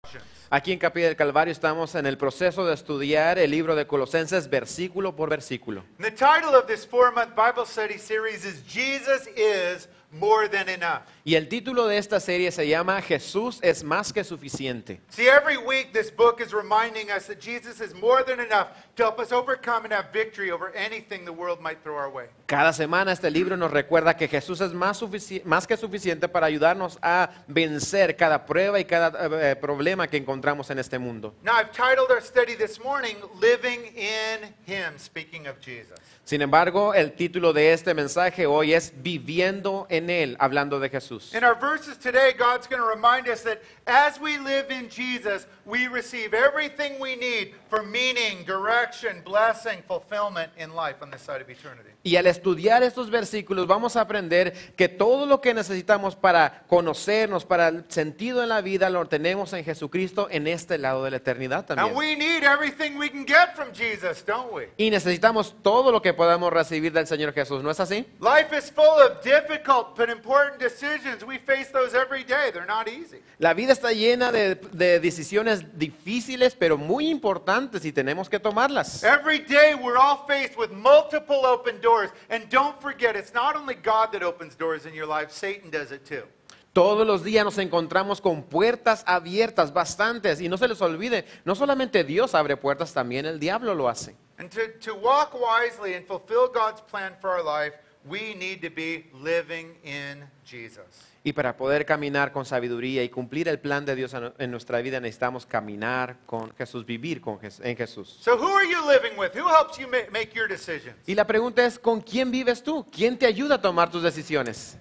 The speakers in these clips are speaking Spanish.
Aquí en Capilla del Calvario estamos en el proceso de estudiar el libro de Colosenses versículo por versículo. The title of this 4-month Bible study series is Jesus is More Than Enough. Y el título de esta serie se llama Jesús es más que suficiente. See, every week this book is reminding us that Jesus is more than enough to help us overcome and have victory over anything the world might throw our way. Cada semana este libro nos recuerda que Jesús es más que suficiente para ayudarnos a vencer cada prueba y cada problema que encontramos en este mundo. Now, I've titled our study this morning, Living in Him, speaking of Jesus. Sin embargo, el título de este mensaje hoy es Viviendo en Él, hablando de Jesús. In our verses today, God's going to remind us that as we live in Jesus, we receive everything we need for meaning, direction, blessing, fulfillment in life on this side of eternity. Y al estudiar estos versículos vamos a aprender que todo lo que necesitamos para conocernos, para el sentido en la vida, lo tenemos en Jesucristo en este lado de la eternidad también. And we need everything we can get from Jesus, don't we? Y necesitamos todo lo que podamos recibir del Señor Jesús, ¿no es así? Life is full of difficult but important decisions. We face those every day. They're not easy. La vida está llena de decisiones difíciles, pero muy importantes y tenemos que tomarlas. Every day we're all faced with multiple open doors. And don't forget, it's not only God that opens doors in your life, Satan does it too. Todos los días nos encontramos con puertas abiertas, bastantes, y no se les olvide, no solamente Dios abre puertas, también el diablo lo hace. And to walk wisely and fulfill God's plan for our life, we need to be living in Jesus. Y para poder caminar con sabiduría y cumplir el plan de Dios en nuestra vida necesitamos caminar con Jesús, vivir en Jesús. So who are you living with? Who helps you make your decisions? Y la pregunta es, ¿con quién vives tú? ¿Quién te ayuda a tomar tus decisiones?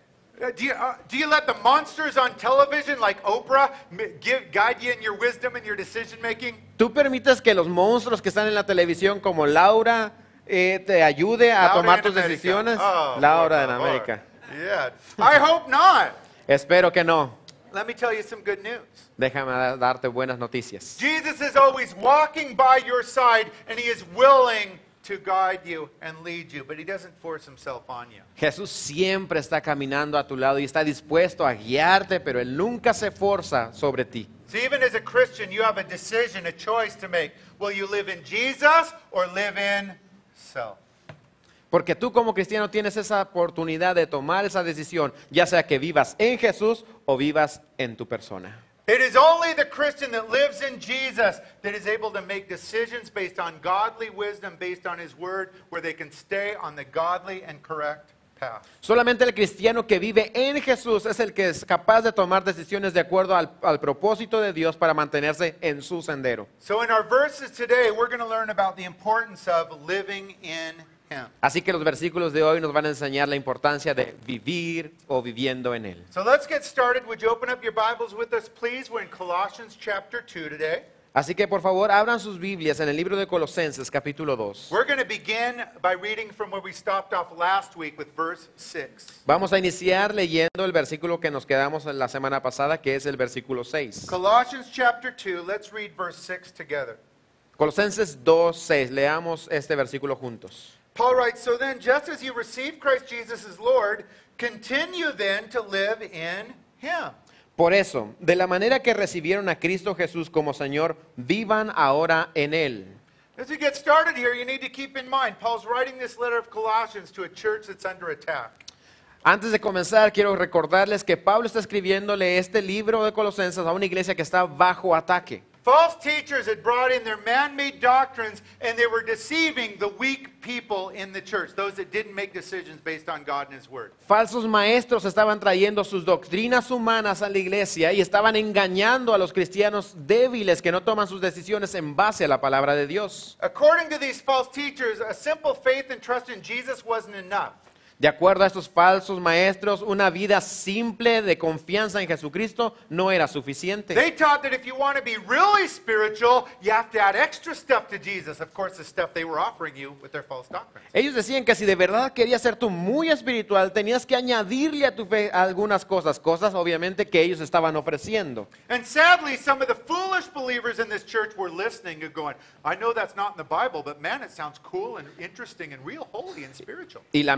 Do you let the monsters on television like Oprah guide you in your wisdom and your decision making? ¿Tú permites que los monstruos que están en la televisión como Laura te ayude a tomar tus decisiones? Laura en América. Yeah. I hope not. Espero que no. Let me tell you some good news. Déjame darte buenas noticias. Jesus is always walking by your side and he is willing to guide you and lead you, but he doesn't force himself on you. Jesús siempre está caminando a tu lado y está dispuesto a guiarte, pero Él nunca se forza sobre ti. So even as a Christian, you have a decision, a choice to make. Will you live in Jesus or live in self? Porque tú como cristiano tienes esa oportunidad de tomar esa decisión, ya sea que vivas en Jesús o vivas en tu persona. It is only the Christian that lives in Jesus that is able to make decisions based on godly wisdom, based on His Word, where they can stay on the godly and correct path. Solamente el cristiano que vive en Jesús es el que es capaz de tomar decisiones de acuerdo al propósito de Dios para mantenerse en su sendero. So in our verses today, we're going to learn about the importance of living in Him. Así que los versículos de hoy nos van a enseñar la importancia de vivir o viviendo en Él. So let's get started. Would you open up your Bibles with us, please? We're in Colossians chapter 2 today. Así que por favor abran sus Biblias en el libro de Colosenses capítulo 2. We're going to begin by reading from where we stopped off last week with verse 6. Vamos a iniciar leyendo el versículo que nos quedamos en la semana pasada, que es el versículo 6. Colossians chapter 2, let's read verse 6 together. Colosenses 2:6. Leamos este versículo juntos. Paul writes, so then, just as you received Christ Jesus as Lord, continue then to live in Him. Por eso, de la manera que recibieron a Cristo Jesús como Señor, vivan ahora en Él. As we get started here, you need to keep in mind, Paul's writing this letter of Colossians to a church that's under attack. Antes de comenzar, quiero recordarles que Pablo está escribiéndole este libro de Colosenses a una iglesia que está bajo ataque. False teachers had brought in their man-made doctrines, and they were deceiving the weak people in the church, those that didn't make decisions based on God and His Word. Falsos maestros estaban trayendo sus doctrinas humanas a la iglesia y estaban engañando a los cristianos débiles que no toman sus decisiones en base a la palabra de Dios. According to these false teachers, a simple faith and trust in Jesus wasn't enough. De acuerdo a estos falsos maestros, una vida simple de confianza en Jesucristo no era suficiente. They taught that if you want to be really spiritual, you have to add extra stuff to Jesus. Of course, the stuff they were offering you with their false doctrines. Ellos decían que si de verdad querías ser tú muy espiritual, tenías que añadirle a tu fe algunas cosas obviamente que ellos estaban ofreciendo. And sadly, some of the foolish believers in this church were listening and going, I know that's not in the Bible, but man, it sounds cool and interesting and real holy and spiritual. Y lamentablemente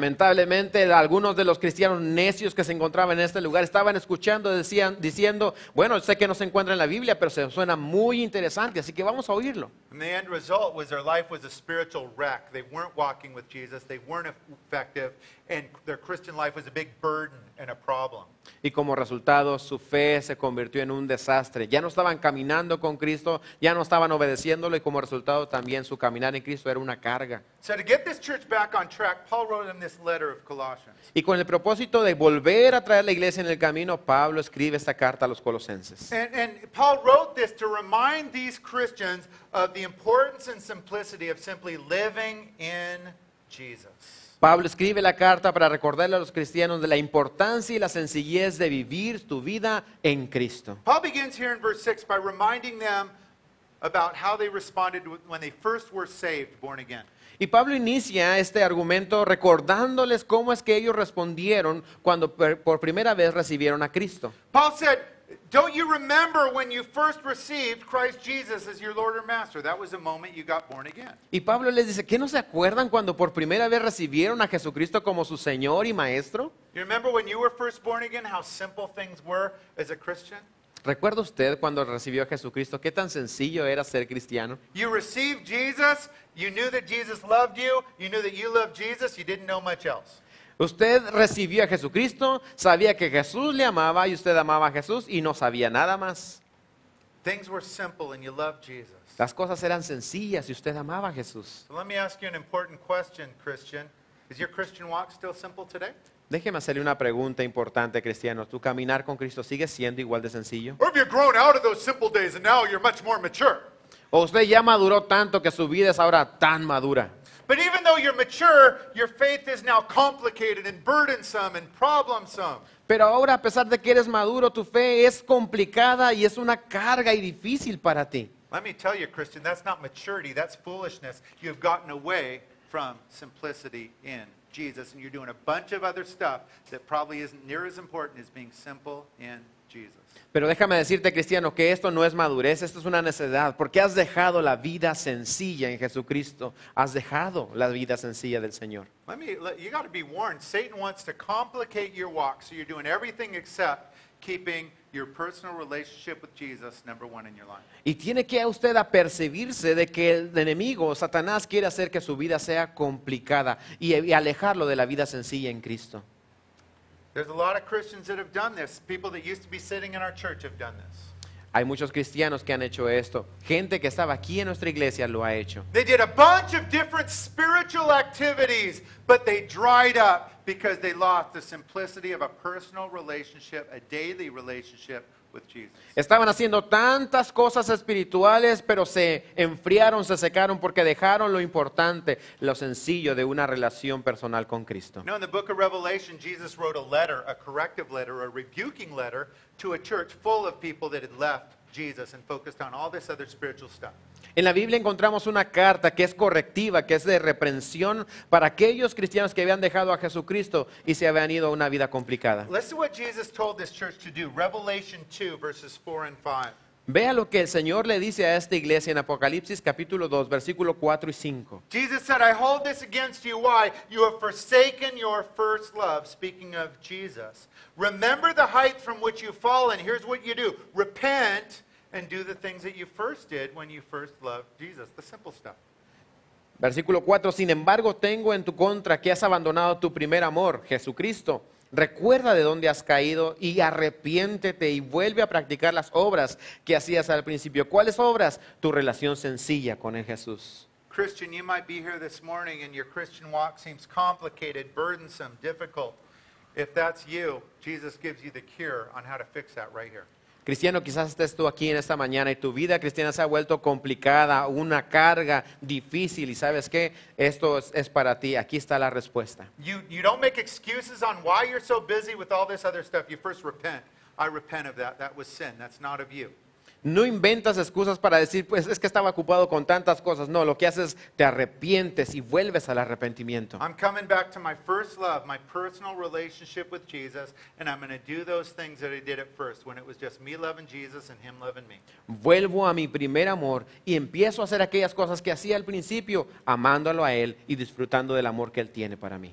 Probablemente algunos de los cristianos necios que se encontraban en este lugar estaban escuchando, diciendo, bueno, sé que no se encuentra en la Biblia, pero se suena muy interesante, así que vamos a oírlo. And the end result was their life was a spiritual wreck. They weren't walking with Jesus. They weren't effective. And their Christian life was a big burden and a problem. Y como resultado, su fe se convirtió en un desastre. Ya no estaban caminando con Cristo, ya no estaban obedeciéndolo y como resultado también su caminar en Cristo era una carga. So to get this church back on track, Paul wrote them this letter of Colossians. Y con el propósito de volver a traer la iglesia en el camino, Pablo escribe esta carta a los colosenses. And Paul wrote this to remind these Christians of the importance and simplicity of simply living in Jesus. Pablo escribe la carta para recordarle a los cristianos de la importancia y la sencillez de vivir tu vida en Cristo. Paul begins here in verse 6 by reminding them about how they responded when they first were saved, born again. Y Pablo inicia este argumento recordándoles cómo es que ellos respondieron cuando por primera vez recibieron a Cristo. Paul said, don't you remember when you first received Christ Jesus as your Lord or Master? That was the moment you got born again. Y Pablo les dice, ¿qué no se acuerdan cuando por primera vez recibieron a Jesucristo como su Señor y Maestro? You remember when you were first born again, how simple things were as a Christian? ¿Recuerda usted cuando recibió a Jesucristo qué tan sencillo era ser cristiano? You received Jesus, you knew that Jesus loved you, you knew that you loved Jesus, you didn't know much else. Usted recibió a Jesucristo, sabía que Jesús le amaba y usted amaba a Jesús y no sabía nada más. Things were simple and you loved Jesus. Las cosas eran sencillas y usted amaba a Jesús. So let me ask you an important question, Christian. Is your Christian walk still simple today? Déjeme hacerle una pregunta importante, cristiano. ¿Tu caminar con Cristo sigue siendo igual de sencillo? Or have you grown out of those simple days and now you're much more mature? ¿O usted ya maduró tanto que su vida es ahora tan madura? But even though you're mature, your faith is now complicated and burdensome and problemsome. Pero ahora, a pesar de que eres maduro, tu fe es complicada y es una carga y difícil para ti. Let me tell you, Christian, that's not maturity, that's foolishness. You've gotten away from simplicity in Jesus, and you're doing a bunch of other stuff that probably isn't near as important as being simple in Jesus. Pero déjame decirte, cristiano, que esto no es madurez, esto es una necedad, porque has dejado la vida sencilla en Jesucristo, has dejado la vida sencilla del Señor. You got to be warned. Satan wants to complicate your walk, so you're doing everything except keeping your personal relationship with Jesus number one in your life. Y tiene que usted apercibirse de que el enemigo, Satanás, quiere hacer que su vida sea complicada y alejarlo de la vida sencilla en Cristo. There's a lot of Christians that have done this. People that used to be sitting in our church have done this. Hay muchos cristianos que han hecho esto. Gente que estaba aquí en nuestra iglesia lo ha hecho. They did a bunch of different spiritual activities, but they dried up because they lost the simplicity of a personal relationship, a daily relationship with Jesus. Estaban haciendo tantas cosas espirituales, pero se enfriaron, se secaron porque dejaron lo importante, lo sencillo de una relación personal con Cristo. In the book of Revelation, Jesus wrote a letter, a corrective letter, a rebuking letter to a church full of people that had left Jesus and focused on all this other spiritual stuff. En la Biblia encontramos una carta que es correctiva, que es de reprensión para aquellos cristianos que habían dejado a Jesucristo y se habían ido a una vida complicada. Listen to what Jesus told this church to do. Revelation 2, verses 4 and 5. Vea lo que el Señor le dice a esta iglesia en Apocalipsis capítulo 2, versículo 4 y 5. Jesus said, I hold this against you. Why? You have forsaken your first love. Speaking of Jesus. Remember the height from which you've fallen. Here's what you do. Repent and do the things that you first did when you first loved Jesus. The simple stuff. Versículo 4, sin embargo tengo en tu contra que has abandonado tu primer amor, Jesucristo. Recuerda de dónde has caído y arrepiéntete y vuelve a practicar las obras que hacías al principio. ¿Cuáles obras? Tu relación sencilla con el Jesús. Christian, you might be here this morning and your Christian walk seems complicated, burdensome, difficult. If that's you, Jesus gives you the cure on how to fix that right here. Cristiano, quizás estés tú aquí en esta mañana y tu vida cristiana se ha vuelto complicada, una carga difícil y ¿sabes qué? Esto es para ti, aquí está la respuesta. You don't make excuses on why you're so busy with all this other stuff. You first repent. I repent of that. That was sin. That's not of you. No inventas excusas para decir, pues es que estaba ocupado con tantas cosas. No, lo que haces es te arrepientes y vuelves al arrepentimiento. I'm coming back to my first love, my personal relationship with Jesus, and I'm going to do those things that I did at first when it was just me loving Jesus and him loving me. Vuelvo a mi primer amor y empiezo a hacer aquellas cosas que hacía al principio, amándolo a Él y disfrutando del amor que Él tiene para mí.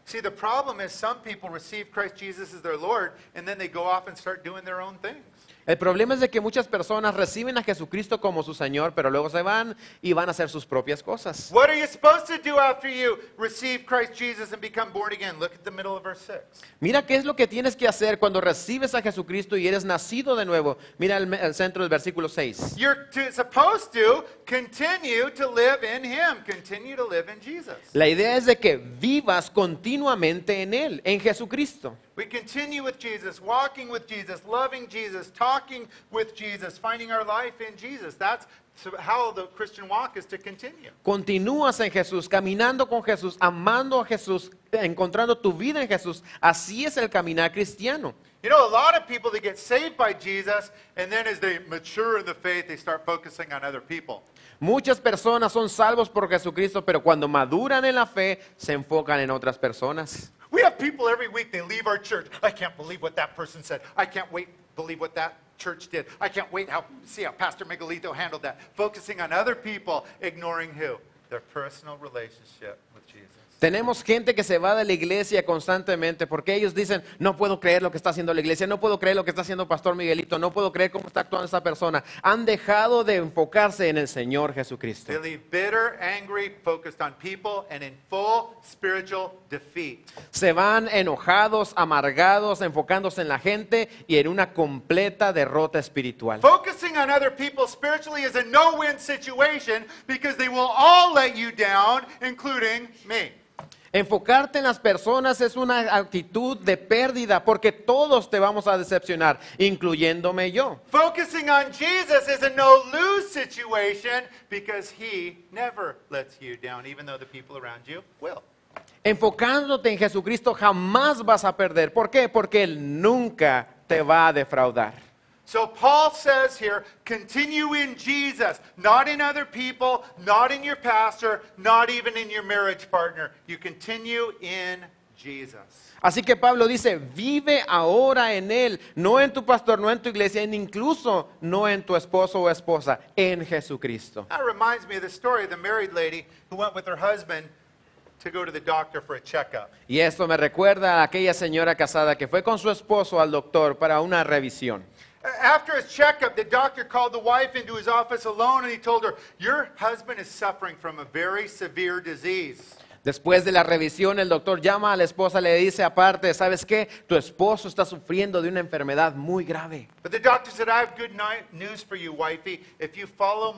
See, the problem is some people receive Christ Jesus as their Lord, and then they go off and start doing their own things. El problema es de que muchas personas reciben a Jesucristo como su Señor, pero luego se van y van a hacer sus propias cosas. What are you supposed to do after you receive Christ Jesus and become born again? Look at the middle of verse 6. Mira qué es lo que tienes que hacer cuando recibes a Jesucristo y eres nacido de nuevo. Mira el centro del versículo 6. Supposed to continue to live in Him. Continue to live in Jesus. La idea es de que vivas continuamente en Él, en Jesucristo. We continue with Jesus, walking with Jesus, loving Jesus, talking with Jesus, finding our life in Jesus. That's how the Christian walk is to continue. Continúas en Jesús, caminando con Jesús, amando a Jesús, encontrando tu vida en Jesús. Así es el caminar cristiano. You know, a lot of people, they get saved by Jesus, and then as they mature in the faith, they start focusing on other people. Muchas personas son salvos por Jesucristo, pero cuando maduran en la fe, se enfocan en otras personas. We have people every week, they leave our church. I can't believe what that person said. I can't wait believe what that church did. I can't wait see how Pastor Miguelito handled that. Focusing on other people, ignoring who? Their personal relationship with Jesus. Tenemos gente que se va de la iglesia constantemente porque ellos dicen, no puedo creer lo que está haciendo la iglesia, no puedo creer lo que está haciendo Pastor Miguelito, no puedo creer cómo está actuando esta persona. Han dejado de enfocarse en el Señor Jesucristo. They leave bitter, angry, focused on people, and in full spiritual defeat. Se van enojados, amargados, enfocándose en la gente y en una completa derrota espiritual. Focusing on other people spiritually is a no-win situation because they will all let you down, including me. Enfocarte en las personas es una actitud de pérdida porque todos te vamos a decepcionar, incluyéndome yo. Focusing on Jesus is a no-lose situation because He never lets you down, even though the people around you will. Enfocándote en Jesucristo jamás vas a perder. ¿Por qué? Porque Él nunca te va a defraudar. So Paul says here, continue in Jesus, not in other people, not in your pastor, not even in your marriage partner. You continue in Jesus. Así que Pablo dice, vive ahora en Él, no en tu pastor, no en tu iglesia, incluso no en tu esposo o esposa, en Jesucristo. That reminds me of the story of the married lady who went with her husband to go to the doctor for a checkup. Y esto me recuerda a aquella señora casada que fue con su esposo al doctor para una revisión. After his checkup, the doctor called the wife into his office alone and he told her, your husband is suffering from a very severe disease. Después de la revisión, el doctor llama a la esposa y le dice aparte, ¿sabes qué? Tu esposo está sufriendo de una enfermedad muy grave. But the doctor said, I have good news for you, wifey. If you follow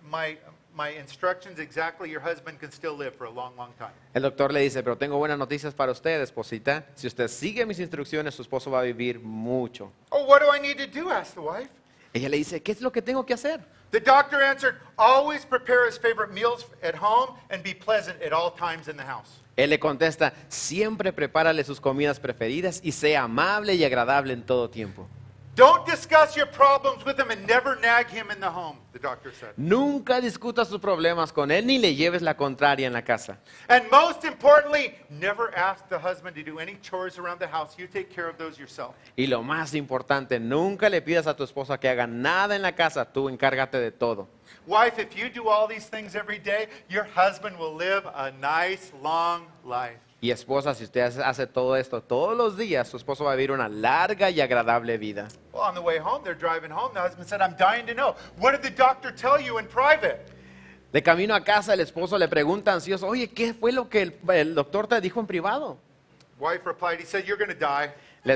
my instructions exactly, your husband can still live for a long, long time. El doctor le dice, pero tengo buenas noticias para usted, esposita. Si usted sigue mis instrucciones, su esposo va a vivir mucho. Oh, what do I need to do? Asked the wife. Ella le dice, ¿qué es lo que tengo que hacer? The doctor answered, always prepare his favorite meals at home and be pleasant at all times in the house. Él le contesta, siempre prepárale sus comidas preferidas y sea amable y agradable en todo tiempo. Don't discuss your problems with him and never nag him in the home, the doctor said. Nunca discutas sus problemas con él ni le lleves la contraria en la casa. And most importantly, never ask the husband to do any chores around the house. You take care of those yourself. Y lo más importante, nunca le pidas a tu esposa que haga nada en la casa, tú encárgate de todo. Wife, if you do all these things every day, your husband will live a nice, long life. Y esposa, si usted hace todo esto todos los días, su esposo va a vivir una larga y agradable vida. Well, on the way home, they're driving home. The husband said, I'm dying to know. What did the doctor tell you in private? De camino a casa, el esposo le pregunta ansioso, oye, ¿qué fue lo que el doctor te dijo en privado? Wife replied, he said, you're going to die. La,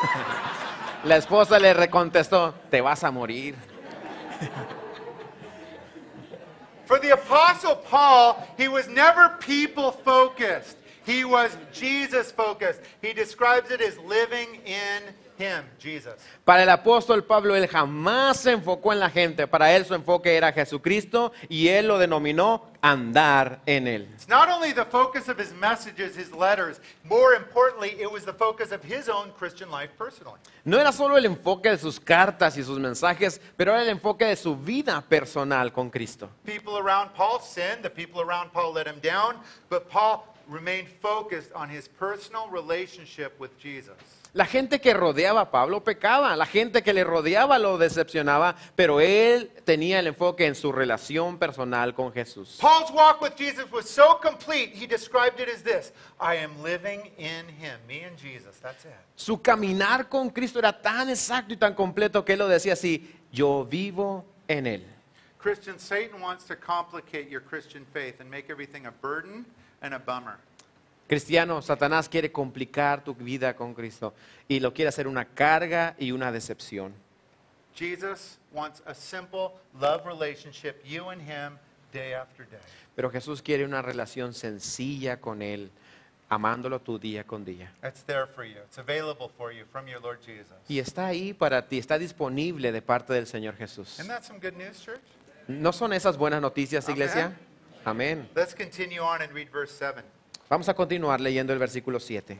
la esposa le recontestó, te vas a morir. For the Apostle Paul, he was never people-focused. He was Jesus-focused. He describes it as living in Him, Jesus. Para el apóstol Pablo, él jamás se enfocó en la gente. Para él su enfoque era Jesucristo y él lo denominó andar en él. It's not only the focus of his messages, his letters. More importantly, it was the focus of his own Christian life personally. No era solo el enfoque de sus cartas y sus mensajes, pero era el enfoque de su vida personal con Cristo. People around Paul sinned. The people around Paul let him down. But Paul remained focused on his personal relationship with Jesus. La gente que rodeaba a Pablo pecaba, la gente que le rodeaba lo decepcionaba, pero él tenía el enfoque en su relación personal con Jesús. Paul's walk with Jesus was so complete, he described it as this: I am living in him, me and Jesus, that's it. Su caminar con Cristo era tan exacto y tan completo que él lo decía así, yo vivo en él. Christian, Satan wants to complicate your Christian faith and make everything a burden and a bummer. Cristiano, Satanás quiere complicar tu vida con Cristo y lo quiere hacer una carga y una decepción. Jesus wants a simple love relationship, you and him, day after day. Pero Jesús quiere una relación sencilla con él, amándolo tu día con día. It's there for you. It's available for you from your Lord Jesus. Y está ahí para ti, está disponible de parte del Señor Jesús. Isn't that some good news, church? ¿No son esas buenas noticias, iglesia? Amén. Let's continue on and read verse 7. Vamos a continuar leyendo el versículo 7.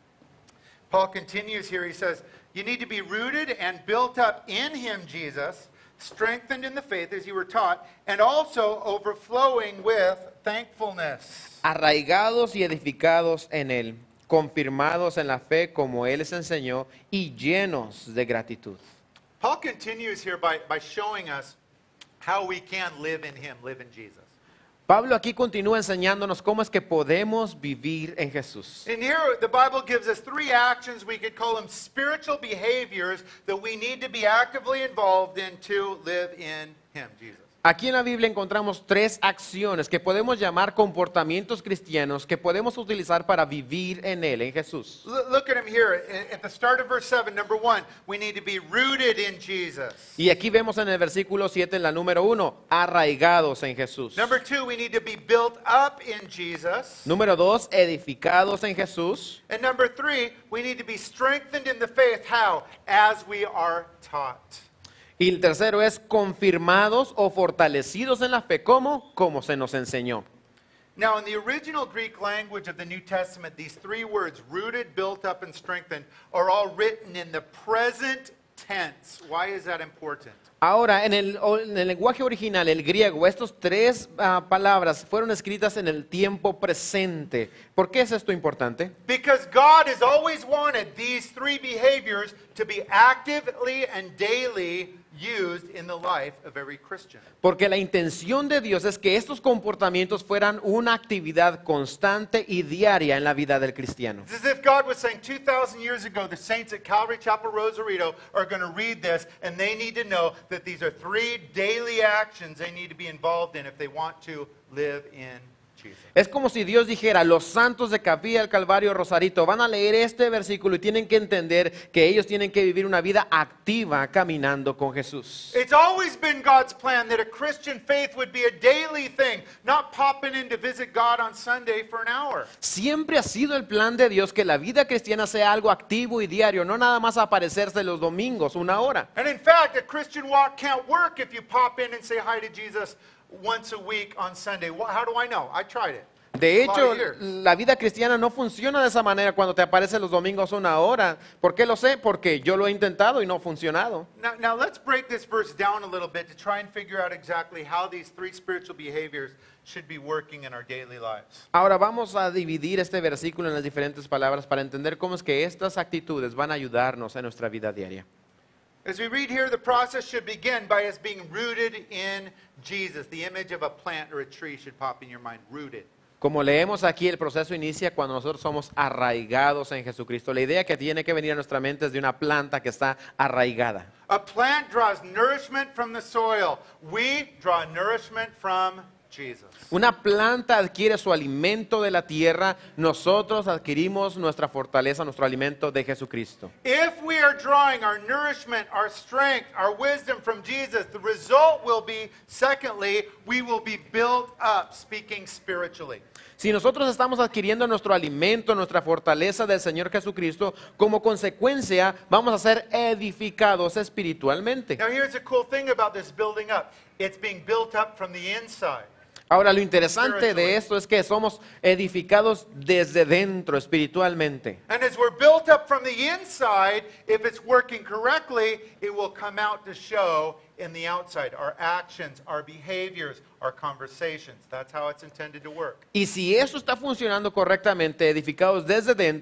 Paul continues here. He says, you need to be rooted and built up in him, Jesus, strengthened in the faith as you were taught, and also overflowing with thankfulness. Arraigados y edificados en él, confirmados en la fe como él les enseñó y llenos de gratitud. Paul continues here by showing us how we can live in him, live in Jesus. Pablo aquí continúa enseñándonos cómo es que podemos vivir en Jesús. And here the Bible gives us three actions, we could call them spiritual behaviors, that we need to be actively involved in to live in him, Jesus. Aquí en la Biblia encontramos tres acciones que podemos llamar comportamientos cristianos que podemos utilizar para vivir en Él, en Jesús. Look at him here at the start of verse 7. Number 1, we need to be rooted in Jesus. Y aquí vemos en el versículo 7, en la número 1, arraigados en Jesús. Number 2, we need to be built up in Jesus. Número 2, edificados en Jesús. And number 3, we need to be strengthened in the faith. How? As we are taught. Y el tercero es confirmados o fortalecidos en la fe. ¿Cómo? Como se nos enseñó. Now, in the original Greek language of the New Testament, these three words, rooted, built up, and strengthened, are all written in the present tense. Why is that important? Ahora, en el lenguaje original, el griego, estas tres palabras fueron escritas en el tiempo presente. ¿Por qué es esto importante? Because God has always wanted these three behaviors to be actively and daily used in the life of every Christian. Porque la intención de Dios es que estos comportamientos fueran una actividad constante y diaria en la vida del cristiano. It's as if God was saying 2,000 years ago, the saints at Calvary Chapel Rosarito are going to read this, and they need to know that these are three daily actions they need to be involved in if they want to live in Jesus. Es como si Dios dijera, los santos de Capilla del Calvario Rosarito van a leer este versículo y tienen que entender que ellos tienen que vivir una vida activa caminando con Jesús. It's always been God's plan that a Christian faith would be a daily thing, not popping in to visit God on Sunday for an hour. Siempre ha sido el plan de Dios que la vida cristiana sea algo activo y diario, no nada más aparecerse los domingos, una hora. And in fact, a Christian walk can't work if you pop in and say hi to Jesus once a week on Sunday. How do I know? I tried it. De A lot hecho, of years. la vida cristiana no funciona de esa manera cuando te aparece los domingos una hora. ¿Por qué lo sé? Porque yo lo he intentado y no ha funcionado. Now let's break this verse down a little bit to try and figure out exactly how these three spiritual behaviors should be working in our daily lives. Ahora vamos a dividir este versículo en las diferentes palabras para entender cómo es que estas actitudes van a ayudarnos en nuestra vida diaria. As we read here, the process should begin by us being rooted in Jesus. The image of a plant or a tree should pop in your mind, rooted. Como leemos aquí, el proceso inicia cuando nosotros somos arraigados en Jesucristo. La idea que tiene que venir a nuestra mente es de una planta que está arraigada. A plant draws nourishment from the soil. We draw nourishment from Jesus. Una planta adquiere su alimento de la tierra, nosotros adquirimos nuestra fortaleza, nuestro alimento de Jesucristo. If we are drawing our nourishment, our strength, our wisdom from Jesus, the result will be, secondly, we will be built up, speaking spiritually. Si nosotros estamos adquiriendo nuestro alimento, nuestra fortaleza del Señor Jesucristo, como consecuencia vamos a ser edificados espiritualmente. Now here's the cool thing about this building up. It's being built up from the inside. Ahora, lo interesante de esto es que somos edificados desde dentro espiritualmente. And as we're built up from the inside, if it's working correctly, it will come out to show in the outside. Our actions, our behaviors, our conversations. That's how it's intended to work. Y si eso está funcionando correctamente, edificados desde dentro,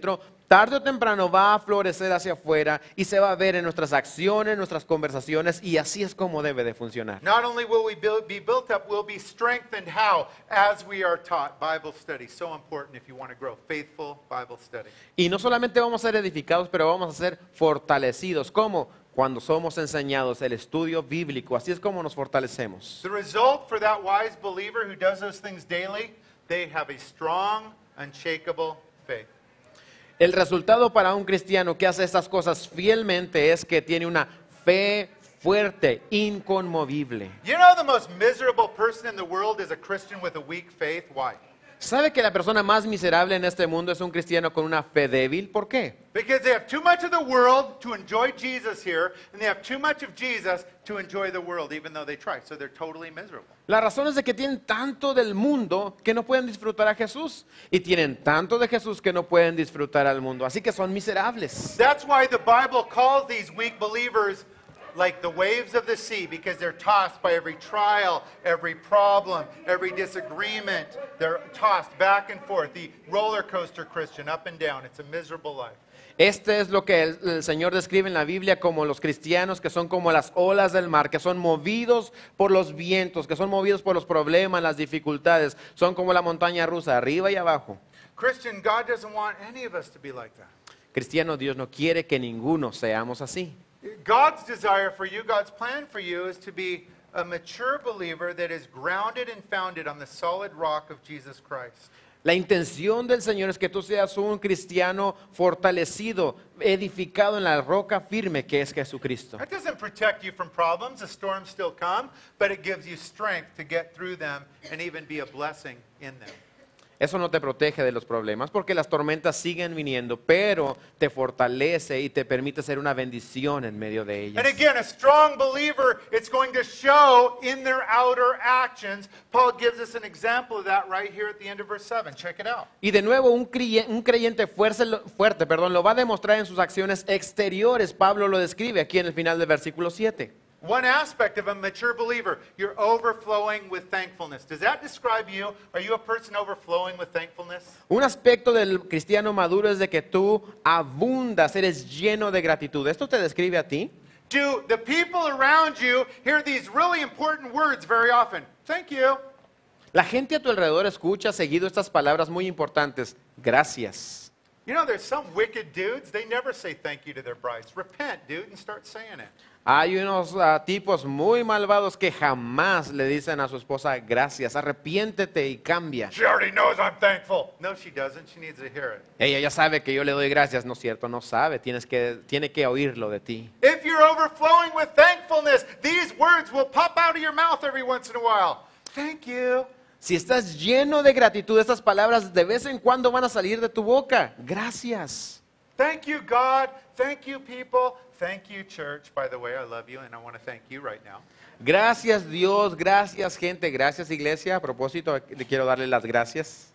tarde o temprano va a florecer hacia afuera y se va a ver en nuestras acciones, nuestras conversaciones, y así es como debe de funcionar. Not only will we be built up, we'll be strengthened. How? As we are taught. Bible study, so important if you want to grow. Faithful Bible study. Y no solamente vamos a ser edificados, pero vamos a ser fortalecidos. ¿Cómo? Cuando somos enseñados el estudio bíblico. Así es como nos fortalecemos. The result for that wise believer who does those things daily, they have a strong, unshakable faith. El resultado para un cristiano que hace estas cosas fielmente es que tiene una fe fuerte, inconmovible. You know the most miserable person in the world is a Christian with a weak faith? Why? ¿Sabe que la persona más miserable en este mundo es un cristiano con una fe débil? ¿Por qué? Because they have too much of the world to enjoy Jesus here, and they have too much of Jesus to enjoy the world, even though they try. So they're totally miserable. La razón es de que tienen tanto del mundo que no pueden disfrutar a Jesús. Y tienen tanto de Jesús que no pueden disfrutar al mundo. Así que son miserables. That's why the Bible calls these weak believers like the waves of the sea, because they're tossed by every trial, every problem, every disagreement. They're tossed back and forth. The roller coaster Christian, up and down. It's a miserable life. Este es lo que el Señor describe en la Biblia como los cristianos que son como las olas del mar, que son movidos por los vientos, que son movidos por los problemas, las dificultades. Son como la montaña rusa, arriba y abajo. Christian, God doesn't want any of us to be like that. Cristiano, Dios no quiere que ninguno seamos así. God's desire for you, God's plan for you is to be a mature believer that is grounded and founded on the solid rock of Jesus Christ. La intención del Señor es que tú seas un cristiano fortalecido, edificado en la roca firme que es Jesucristo. That doesn't protect you from problems. The storms still come, but it gives you strength to get through them and even be a blessing in them. Eso no te protege de los problemas porque las tormentas siguen viniendo, pero te fortalece y te permite ser una bendición en medio de ellas. And again, a strong believer, it's going to show in their outer actions. Paul gives us an example of that right here at the end of verse 7. Check it out. Y de nuevo, un creyente fuerte, lo va a demostrar en sus acciones exteriores. Pablo lo describe aquí en el final del versículo 7. One aspect of a mature believer, you're overflowing with thankfulness. Does that describe you? Are you a person overflowing with thankfulness? Un aspecto del cristiano maduro es de que tú abundas, eres lleno de gratitud. ¿Esto te describe a ti? Do the people around you hear these really important words very often? Thank you. La gente a tu alrededor escucha seguido estas palabras muy importantes. Gracias. You know, there's some wicked dudes, they never say thank you to their brides. Repent, dude, and start saying it. Hay unos tipos muy malvados que jamás le dicen a su esposa gracias, arrepiéntete y cambia. She already knows I'm thankful. No, she doesn't. She needs to hear it. Ella ya sabe que yo le doy gracias, no es cierto, no sabe, tiene que oírlo de ti. If you're overflowing with thankfulness, these words will pop out of your mouth every once in a while. Thank you. Si estás lleno de gratitud, estas palabras de vez en cuando van a salir de tu boca. Gracias. Thank you, God. Thank you, people. Thank you, church. By the way, I love you and I want to thank you right now. Gracias Dios, gracias gente, gracias iglesia. A propósito, le quiero darle las gracias.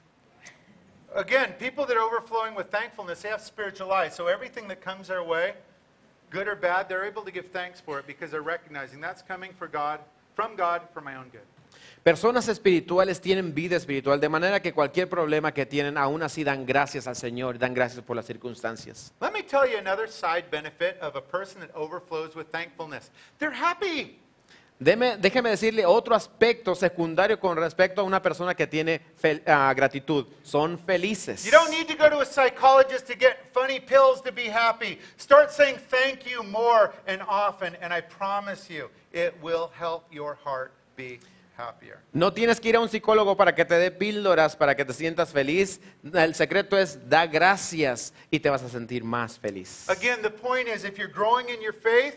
Again, people that are overflowing with thankfulness, they have spiritual eyes. So everything that comes their way, good or bad, they're able to give thanks for it because they're recognizing that's coming from God, for my own good. Personas espirituales tienen vida espiritual, de manera que cualquier problema que tienen, aún así dan gracias al Señor, dan gracias por las circunstancias. Let me tell you another side benefit of a person that overflows with thankfulness. They're happy. Déjeme decirle otro aspecto secundario con respecto a una persona que tiene gratitud. Son felices. You don't need to go to a psychologist to get funny pills to be happy. Start saying thank you more and often, and I promise you, it will help your heart be happier. No tienes que ir a un psicólogo para que te dé píldoras para que te sientas feliz. El secreto es da gracias y te vas a sentir más feliz. Again, the point is if you're growing in your faith,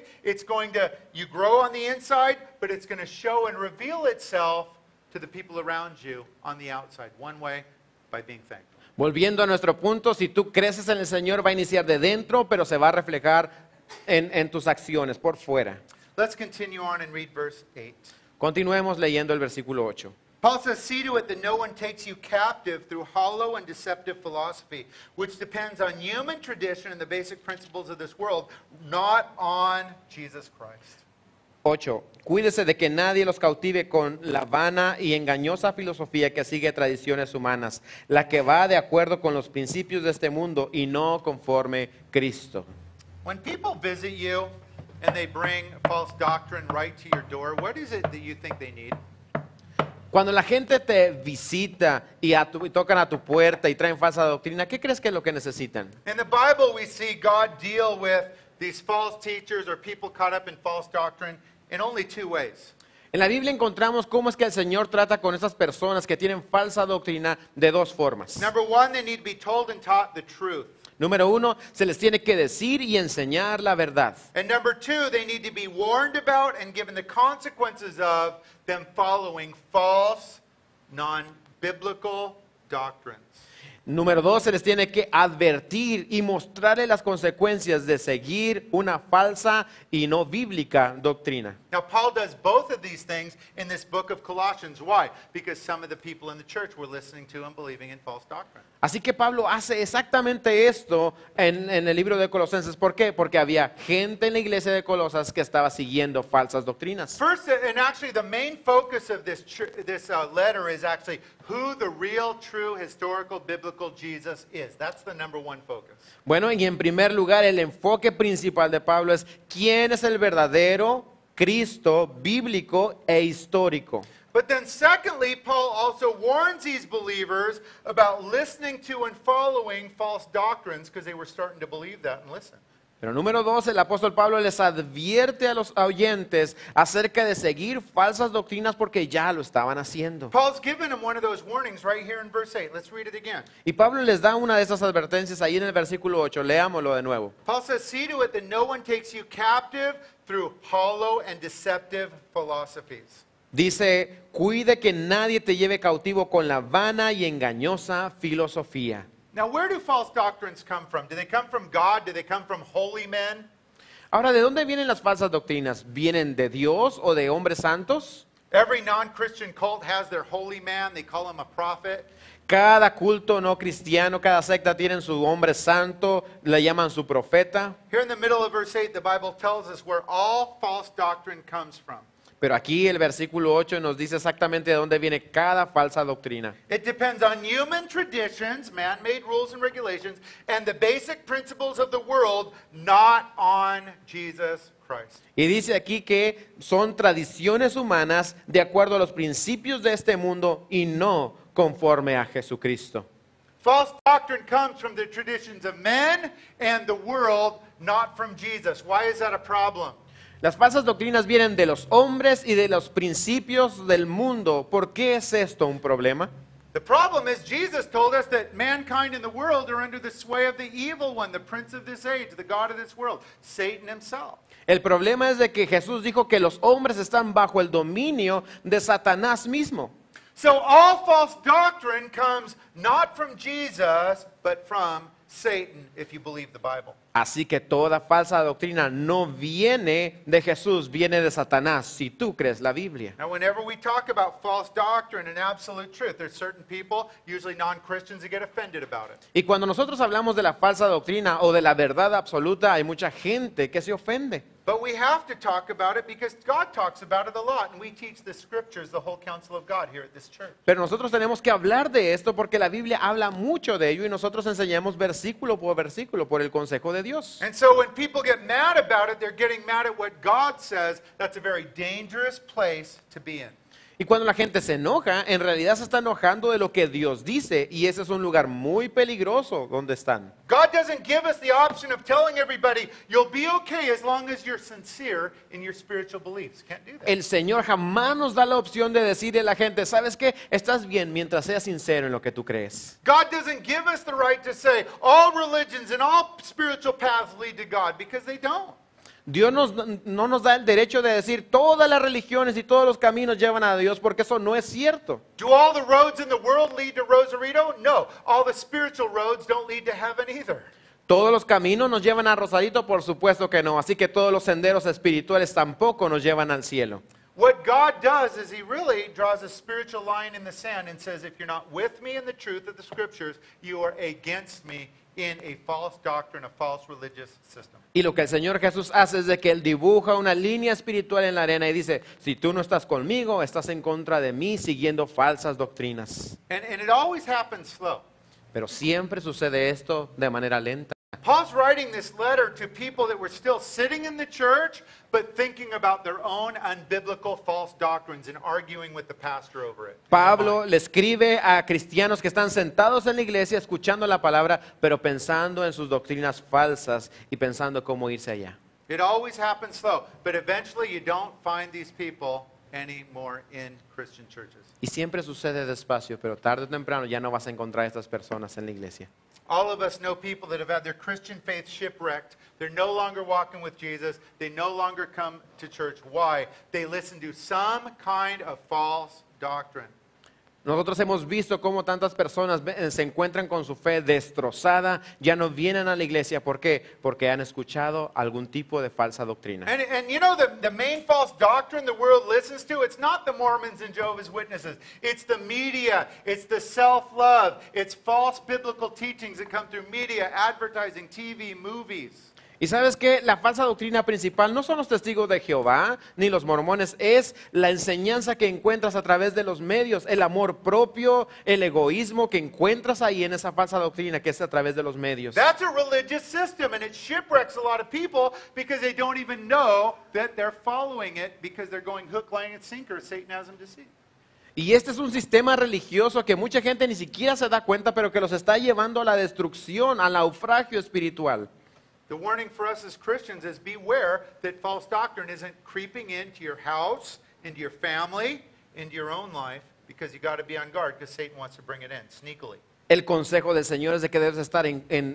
you grow on the inside, but it's going to show and reveal itself to the people around you on the outside. One way, by being thankful. Volviendo a nuestro punto, si tú creces en el Señor va a iniciar de dentro, pero se va a reflejar en tus acciones por fuera. Let's continue on and read verse 8. Continuemos leyendo el versículo 8. Paul says, see to it that no one takes you captive through hollow and deceptive philosophy, which depends on human tradition and the basic principles of this world, not on Jesus Christ. 8. Cuídese de que nadie los cautive con la vana y engañosa filosofía que sigue tradiciones humanas, la que va de acuerdo con los principios de este mundo y no conforme Cristo. When people visit you and they bring false doctrine right to your door, what is it that you think they need? Cuando la gente te visita y tocan a tu puerta y traen falsa doctrina, ¿qué crees que es lo que necesitan? In the Bible, we see God deal with these false teachers or people caught up in false doctrine in only two ways. En la Biblia encontramos cómo es que el Señor trata con esas personas que tienen falsa doctrina de dos formas. Number one, they need to be told and taught the truth. Número uno, se les tiene que decir y enseñar la verdad. And number two, they need to be warned about and given the consequences of them following false, non-biblical doctrines. Número dos, se les tiene que advertir y mostrarle las consecuencias de seguir una falsa y no bíblica doctrina. Now, Paul does both of these things in this book of Colossians. Why? Because some of the people in the church were listening to and believing in false doctrine. Así que Pablo hace exactamente esto en el libro de Colosenses. ¿Por qué? Porque había gente en la iglesia de Colosas que estaba siguiendo falsas doctrinas. First, and actually the main focus of this letter is actually who the real, true, historical, biblical Jesus is. That's the number one focus. Bueno, y en primer lugar, el enfoque principal de Pablo es quién es el verdadero Cristo bíblico e histórico. But then secondly, Paul also warns these believers about listening to and following false doctrines because they were starting to believe that and listen. Pero número dos, el apóstol Pablo les advierte a los oyentes acerca de seguir falsas doctrinas porque ya lo estaban haciendo. Paul's given them one of those warnings right here in verse 8. Let's read it again. Y Pablo les da una de esas advertencias ahí en el versículo 8. Leámoslo de nuevo. Paul says, see to it that no one takes you captive through hollow and deceptive philosophies. Dice, cuide que nadie te lleve cautivo con la vana y engañosa filosofía. Now, where do false doctrines come from? Do they come from God? Do they come from holy men? Ahora, ¿de dónde vienen las falsas doctrinas? ¿Vienen de Dios o de hombres santos? Every non-Christian cult has their holy man. They call him a prophet. Cada culto no cristiano, cada secta tiene su hombre santo, le llaman su profeta. Here in the middle of verse 8, the Bible tells us where all false doctrine comes from. Pero aquí el versículo 8 nos dice exactamente de dónde viene cada falsa doctrina. It depends on human traditions, man-made rules and regulations, and the basic principles of the world, not on Jesus Christ. Y dice aquí que son tradiciones humanas de acuerdo a los principios de este mundo y no conforme a Jesucristo. False doctrine comes from the traditions of men and the world, not from Jesus. Why is that a problem? Las falsas doctrinas vienen de los hombres y de los principios del mundo. ¿Por qué es esto un problema? The problem is Jesus told us that mankind and the world are under the sway of the evil one, the prince of this age, the god of this world, Satan himself. El problema es de que Jesús dijo que los hombres están bajo el dominio de Satanás mismo. So all false doctrine comes not from Jesus, but from Satan, if you believe the Bible. Así que toda falsa doctrina no viene de Jesús, viene de Satanás, si tú crees la Biblia. Now, whenever we talk about false doctrine and absolute truth, there's certain people, usually non-Christians, that get offended about it. Y cuando nosotros hablamos de la falsa doctrina o de la verdad absoluta, hay mucha gente que se ofende. But we have to talk about it because God talks about it a lot, and we teach the scriptures, the whole counsel of God here at this church. Pero nosotros tenemos que hablar de esto porque la Biblia habla mucho de ello y nosotros enseñamos versículo por el consejo de Dios. And so when people get mad about it, they're getting mad at what God says. That's a very dangerous place to be in. Y cuando la gente se enoja, en realidad se está enojando de lo que Dios dice y ese es un lugar muy peligroso donde están. God doesn't give us the option of telling everybody, you'll be okay as long as you're sincere in your spiritual beliefs. Can't do that. El Señor jamás nos da la opción de decirle a la gente, ¿sabes qué? Estás bien mientras seas sincero en lo que tú crees. God doesn't give us the right to say all religions and all spiritual paths lead to God, because they don't. Dios no nos da el derecho de decir todas las religiones y todos los caminos llevan a Dios porque eso no es cierto. Do all the roads in the world lead to Rosarito? No. All the spiritual roads don't lead to heaven either. ¿Todos los caminos nos llevan a Rosarito? Por supuesto que no. Así que todos los senderos espirituales tampoco nos llevan al cielo. What God does is He really draws a spiritual line in the sand and says, if you're not with me in the truth of the Scriptures, you are against me in a false doctrine, a false religious system. Y lo que el Señor Jesús hace es de que Él dibuja una línea espiritual en la arena y dice, si tú no estás conmigo, estás en contra de mí siguiendo falsas doctrinas. And it always happens slow. Pero siempre sucede esto de manera lenta. Paul's writing this letter to people that were still sitting in the church, but thinking about their own unbiblical false doctrines and arguing with the pastor over it. Pablo le escribe a cristianos que están sentados en la iglesia escuchando la palabra, pero pensando en sus doctrinas falsas y pensando cómo irse allá. It always happens slow, but eventually you don't find these people anymore in Christian churches. Y siempre sucede despacio, pero tarde o temprano ya no vas a encontrar a estas personas en la iglesia. All of us know people that have had their Christian faith shipwrecked. They're no longer walking with Jesus. They no longer come to church. Why? They listen to some kind of false doctrine. Nosotros hemos visto cómo tantas personas se encuentran con su fe destrozada, ya no vienen a la iglesia. ¿Por qué? Porque han escuchado algún tipo de falsa doctrina. And you know the main false doctrine the world listens to? It's not the Mormons and Jehovah's Witnesses. It's the media. It's the self-love. It's false biblical teachings that come through media, advertising, TV, movies. Y sabes que la falsa doctrina principal no son los testigos de Jehová ni los mormones, es la enseñanza que encuentras a través de los medios, el amor propio, el egoísmo que encuentras ahí en esa falsa doctrina que es a través de los medios. That's a religious system, and it shipwrecks a lot of people because they don't even know that they're following it because they're going hook, line, and sinker. Satan has them deceived. Y este es un sistema religioso que mucha gente ni siquiera se da cuenta, pero que los está llevando a la destrucción, al naufragio espiritual. The warning for us as Christians is beware that false doctrine isn't creeping into your house, into your family, into your own life, because you got to be on guard because Satan wants to bring it in sneakily. El consejo del Señor es de que debes estar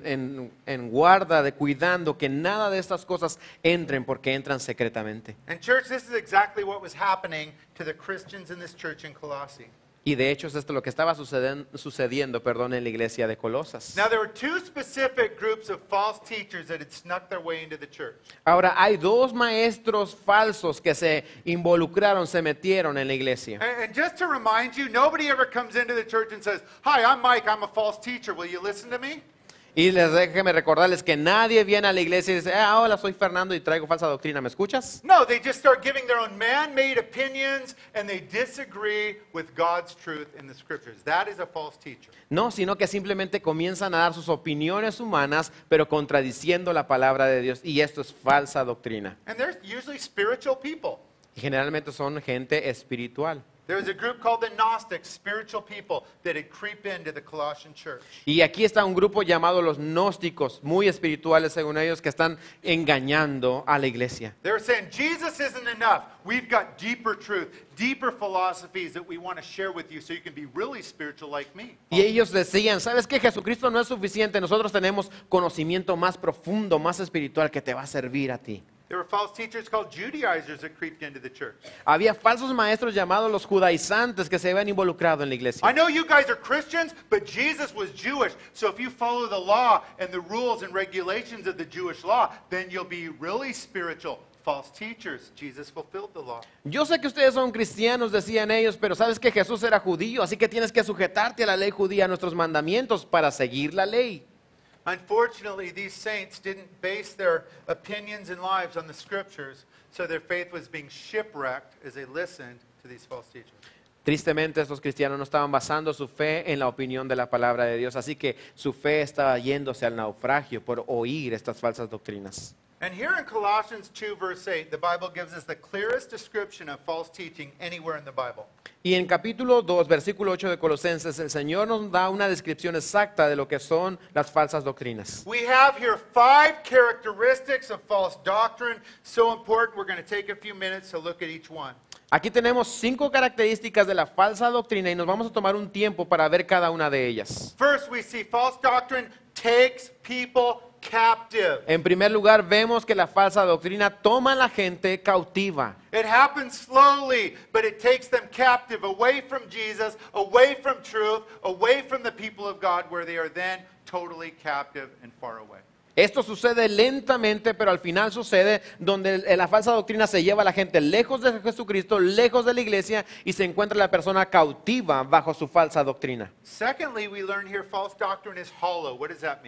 en guarda, de cuidando que nada de estas cosas entren porque entran secretamente. And church, this is exactly what was happening to the Christians in this church in Colossae. Y de hecho es esto lo que estaba sucediendo en la iglesia de Colosas. Now there were two specific groups of false teachers that had snuck their way into the church. Ahora hay dos maestros falsos que se involucraron, se metieron en la iglesia. And just to remind you, nobody ever comes into the church and says, "Hi, I'm Mike, I'm a false teacher. Will you listen to me?" Y déjenme recordarles que nadie viene a la iglesia y dice, hola, soy Fernando y traigo falsa doctrina, ¿me escuchas? No, they just start giving their own man-made opinions and they disagree with God's truth in the scriptures. That is a false teacher. No, sino que simplemente comienzan a dar sus opiniones humanas, pero contradiciendo la palabra de Dios. Y esto es falsa doctrina. And they're usually spiritual people. Y generalmente son gente espiritual. There was a group called the Gnostics, spiritual people, that had creeped into the Colossian church. Y aquí está un grupo llamado los gnósticos, muy espirituales según ellos, que están engañando a la iglesia. They were saying, Jesus isn't enough. We've got deeper truth, deeper philosophies that we want to share with you so you can be really spiritual like me. Y ellos decían, ¿sabes qué? Jesucristo no es suficiente, nosotros tenemos conocimiento más profundo, más espiritual que te va a servir a ti. There were false teachers called Judaizers that creeped into the church. Había falsos maestros llamados los judaizantes que se habían involucrado en la iglesia. I know you guys are Christians, but Jesus was Jewish. So if you follow the law and the rules and regulations of the Jewish law, then you'll be really spiritual. False teachers. Jesus fulfilled the law. Yo sé que ustedes son cristianos, decían ellos, pero sabes que Jesús era judío, así que tienes que sujetarte a la ley judía, a nuestros mandamientos para seguir la ley. Unfortunately, these saints didn't base their opinions and lives on the scriptures, so their faith was being shipwrecked as they listened to these false teachers. Tristemente, estos cristianos no estaban basando su fe en la opinión de la palabra de Dios, así que su fe estaba yéndose al naufragio por oír estas falsas doctrinas. And here in Colossians 2, verse 8, the Bible gives us the clearest description of false teaching anywhere in the Bible. Y en capítulo 2, versículo 8 de Colosenses, el Señor nos da una descripción exacta de lo que son las falsas doctrinas. We have here 5 characteristics of false doctrine, so important we're going to take a few minutes to look at each one. Aquí tenemos 5 características de la falsa doctrina y nos vamos a tomar un tiempo para ver cada una de ellas. First, we see false doctrine takes people captive. En primer lugar, vemos que la falsa doctrina toma a la gente cautiva. It happens slowly, but it takes them captive, away from Jesus, away from truth, away from the people of God, where they are then totally captive and far away. Esto sucede lentamente, pero al final sucede donde la falsa doctrina se lleva a la gente lejos de Jesucristo, lejos de la iglesia, y se encuentra la persona cautiva bajo su falsa doctrina. Secondly, we learn here false doctrine is hollow. What does that mean?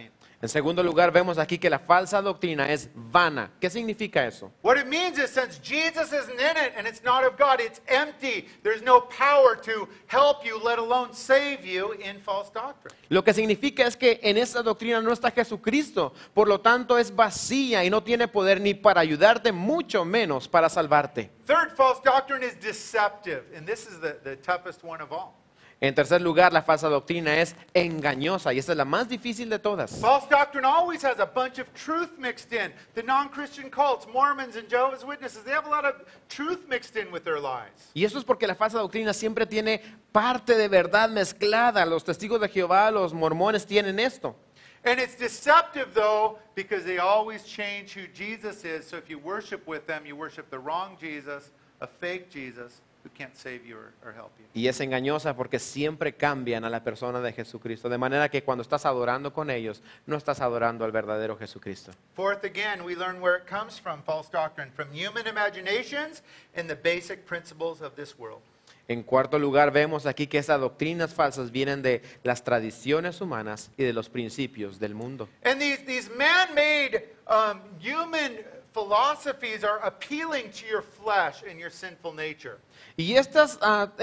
En segundo lugar, vemos aquí que la falsa doctrina es vana. ¿Qué significa eso? What it means is since Jesus isn't in it and it's not of God, it's empty. There's no power to help you, let alone save you in false doctrine. Lo que significa es que en esa doctrina no está Jesucristo, por lo tanto es vacía y no tiene poder ni para ayudarte, mucho menos para salvarte. Third, false doctrine is deceptive, and this is the toughest one of all. En tercer lugar, la falsa doctrina es engañosa y esta es la más difícil de todas. False doctrine always has a bunch of truth mixed in. The non-Christian cults, Mormons and Jehovah's Witnesses, they have a lot of truth mixed in with their lies. Y eso es porque la falsa doctrina siempre tiene parte de verdad mezclada. Los testigos de Jehová, los mormones tienen esto. And it's deceptive, though, because they always change who Jesus is. So if you worship with them, you worship the wrong Jesus, a fake Jesus who can't save you or help you. Y es engañosa porque siempre cambian a la persona de Jesucristo. De manera que cuando estás adorando con ellos, no estás adorando al verdadero Jesucristo. Fourth, again, we learn where it comes from, false doctrine, from human imaginations and the basic principles of this world. En cuarto lugar, vemos aquí que esas doctrinas falsas vienen de las tradiciones humanas y de los principios del mundo. And these man-made human philosophies are appealing to your flesh and your sinful nature. Y estas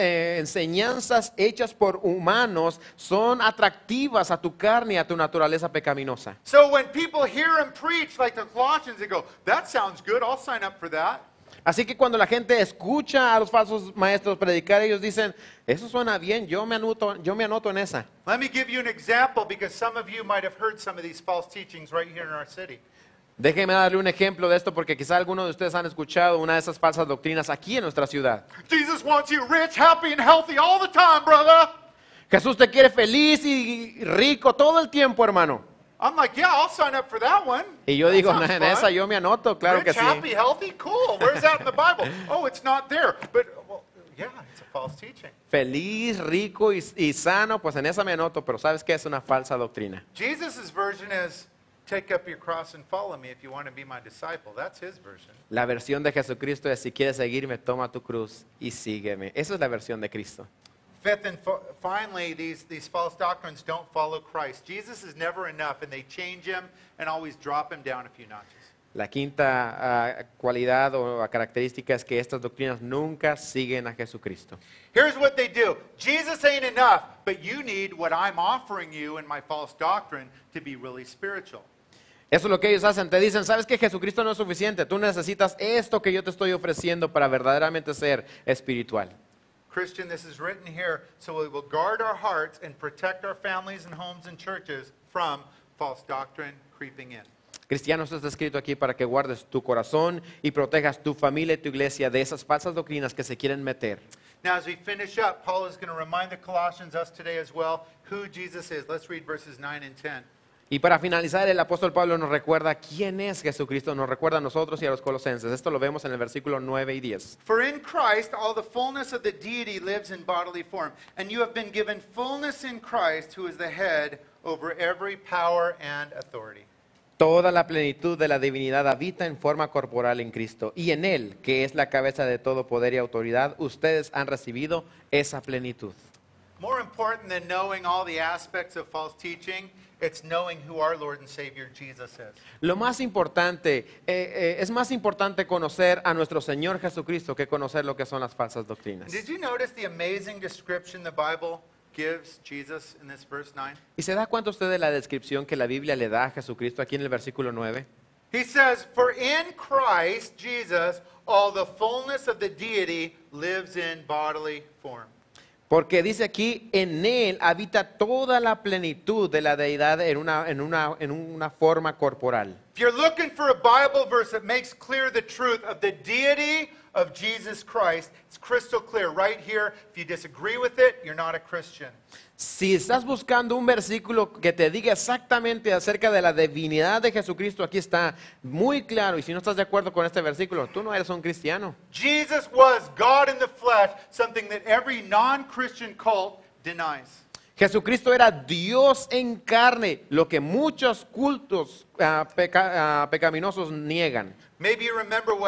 enseñanzas hechas por humanos son atractivas a tu carne y a tu naturaleza pecaminosa. So when people hear him preach like the Colossians, they go, that sounds good, I'll sign up for that. Así que cuando la gente escucha a los falsos maestros predicar, ellos dicen, eso suena bien, yo me anoto en esa. Let me give you an example because some of you might have heard some of these false teachings right here in our city. Déjenme darle un ejemplo de esto porque quizá algunos de ustedes han escuchado una de esas falsas doctrinas aquí en nuestra ciudad. Jesus wants you rich, happy, and healthy all the time, brother. Jesús te quiere feliz y rico todo el tiempo, hermano. I'm like, yeah, I'll sign up for that one. Y yo That digo, sounds en esa fun. yo me anoto, claro Rich, que sí. happy, healthy, cool. Where's that in the Bible? Oh, it's not there. But, well, yeah, it's a false teaching. Feliz, rico y sano, pues en esa me anoto, pero ¿sabes qué? Es una falsa doctrina. Jesus' version is, take up your cross and follow me if you want to be my disciple. That's his version. La versión de Jesucristo es, si quieres seguirme, toma tu cruz y sígueme. Esa es la versión de Cristo. Fifth and finally, these false doctrines don't follow Christ. Jesus is never enough, and they change him and always drop him down a few notches. La quinta cualidad o característica es que estas doctrinas nunca siguen a Jesucristo. Here's what they do. Jesus ain't enough, but you need what I'm offering you in my false doctrine to be really spiritual. Eso es lo que ellos hacen. Te dicen, ¿sabes que Jesucristo no es suficiente? Tú necesitas esto que yo te estoy ofreciendo para verdaderamente ser espiritual. Christian, this is written here so we will guard our hearts and protect our families and homes and churches from false doctrine creeping in. Cristiano, esto está escrito aquí para que guardes tu corazón y protejas tu familia y tu iglesia de esas falsas doctrinas que se quieren meter. Now, as we finish up, Paul is going to remind the Colossians, us today as well, who Jesus is. Let's read verses 9 and 10. Y para finalizar, el apóstol Pablo nos recuerda quién es Jesucristo, nos recuerda a nosotros y a los colosenses. Esto lo vemos en el versículo 9 y 10. For in Christ all the fullness of the deity lives in bodily form, and you have been given fullness in Christ, who is the head over every power and authority. Toda la plenitud de la divinidad habita en forma corporal en Cristo, y en Él, que es la cabeza de todo poder y autoridad, ustedes han recibido esa plenitud. More important than knowing all the aspects of false teaching, it's knowing who our Lord and Savior Jesus is. Lo más importante, es más importante conocer a nuestro Señor Jesucristo que conocer lo que son las falsas doctrinas. Did you notice the amazing description the Bible gives Jesus in this verse 9? ¿Y se da cuenta usted de la descripción que la Biblia le da a Jesucristo aquí en el versículo 9? He says, for in Christ Jesus all the fullness of the deity lives in bodily form. Porque dice aquí, en Él habita toda la plenitud de la deidad en una forma corporal. If you're looking for a Bible verse that makes clear the truth of the deity of Jesus Christ, it's crystal clear right here. If you disagree with it, you're not a Christian. Si estás buscando un versículo que te diga exactamente acerca de la divinidad de Jesucristo, aquí está muy claro. Y si no estás de acuerdo con este versículo, tú no eres un cristiano. Jesus was God in the flesh, something that every non-Christian cult denies. Jesucristo era Dios en carne, lo que muchos cultos pecaminosos niegan. Maybe you remember what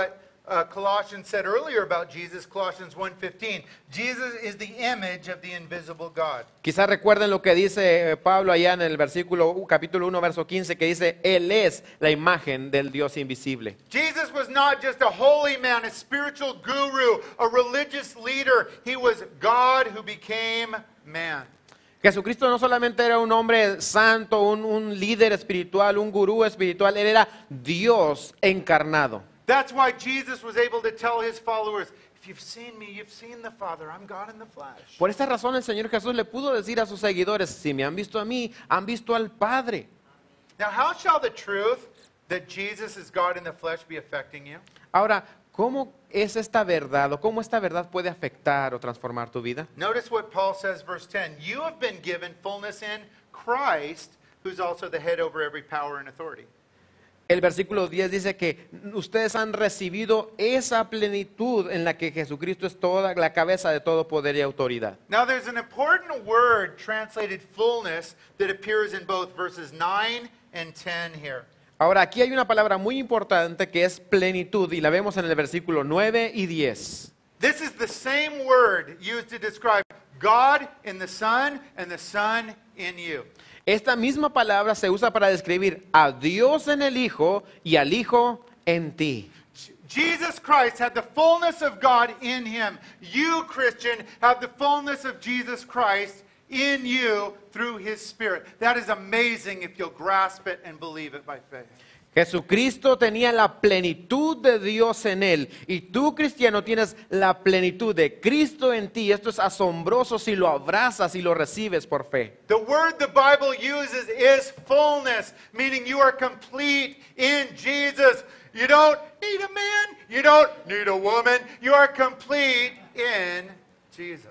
Colossians said earlier about Jesus, Colossians 1:15. Jesus is the image of the invisible God. Quizás recuerden lo que dice Pablo allá en el capítulo 1, verso 15, que dice, Él es la imagen del Dios invisible. Jesus was not just a holy man, a spiritual guru, a religious leader. He was God who became man. Jesucristo no solamente era un hombre santo, un líder espiritual, un gurú espiritual, Él era Dios encarnado. That's why Jesus was able to tell his followers, if you've seen me, you've seen the Father. I'm God in the flesh. Por esta razón el Señor Jesús le pudo decir a sus seguidores, si me han visto a mí, han visto al Padre. Now, how shall the truth that Jesus is God in the flesh be affecting you? Ahora, ¿cómo es esta verdad o cómo esta verdad puede afectar o transformar tu vida? Notice what Paul says, verse 10. You have been given fullness in Christ, who's also the head over every power and authority. El versículo 10 dice que ustedes han recibido esa plenitud en la que Jesucristo es toda la cabeza de todo poder y autoridad. Now, there's an important word translated fullness that appears in both verses 9 and 10 here. Ahora, aquí hay una palabra muy importante que es plenitud y la vemos en el versículo 9 y 10. This is the same word used to describe God in the Son and the Son in you. Esta misma palabra se usa para describir a Dios en el Hijo y al Hijo en ti. Jesus Christ had the fullness of God in him. You, Christian, have the fullness of Jesus Christ in you through his Spirit. That is amazing if you'll grasp it and believe it by faith. Jesucristo tenía la plenitud de Dios en él y tú, cristiano, tienes la plenitud de Cristo en ti. Esto es asombroso si lo abrazas y lo recibes por fe. The word the Bible uses is fullness, meaning you are complete in Jesus. You don't need a man, you don't need a woman. You are complete in Jesus.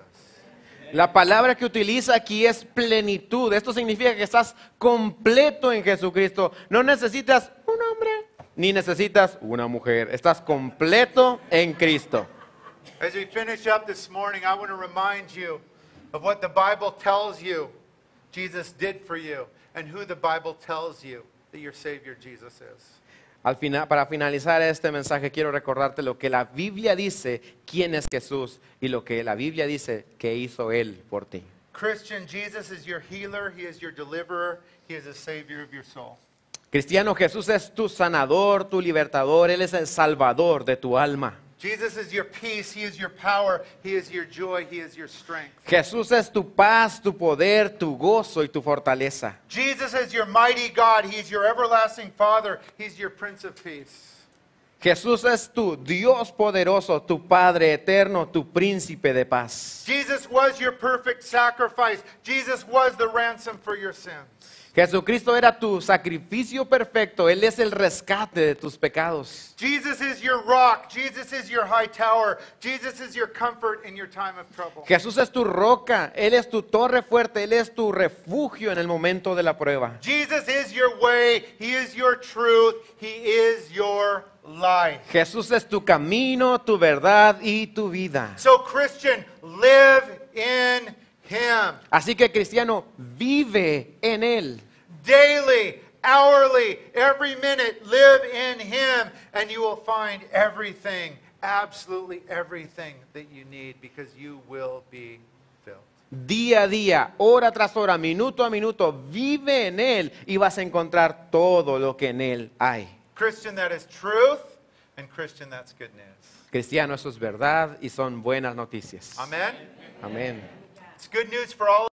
La palabra que utiliza aquí es plenitud. Esto significa que estás completo en Jesucristo. No necesitas un hombre ni necesitas una mujer. Estás completo en Cristo. As we finish up this morning, I want to remind you of what the Bible tells you Jesus did for you and who the Bible tells you that your Savior Jesus is. Para finalizar este mensaje, quiero recordarte lo que la Biblia dice, quién es Jesús, y lo que la Biblia dice que hizo Él por ti. Christian, Jesus is your healer, He is your deliverer, He is the Savior of your soul. Cristiano, Jesús es tu sanador, tu libertador, Él es el salvador de tu alma. Jesus is your peace, He is your power, He is your joy, He is your strength. Jesús es tu paz, tu poder, tu gozo y tu fortaleza. Jesus is your mighty God, He is your everlasting Father, He's your Prince of Peace. Jesús es tu Dios poderoso, tu Padre eterno, tu príncipe de paz. Jesus was your perfect sacrifice. Jesus was the ransom for your sins. Jesucristo era tu sacrificio perfecto. Él es el rescate de tus pecados. Jesus is your rock. Jesus is your high tower. Jesus is your comfort in your time of trouble. Jesús es tu roca. Él es tu torre fuerte. Él es tu refugio en el momento de la prueba. Jesus is your way. He is your truth. He is your life. Jesús es tu camino, tu verdad y tu vida. So, Christian, live in Him. Así que, cristiano, vive en Él. Daily, hourly, every minute, live in Him, and you will find everything, absolutely everything that you need, because you will be filled. Día a día, hora tras hora, minuto a minuto, vive en Él y vas a encontrar todo lo que en Él hay. Christian, that is truth, and Christian, that's good news. Cristiano, eso es verdad y son buenas noticias. Amen? Amén. It's good news for all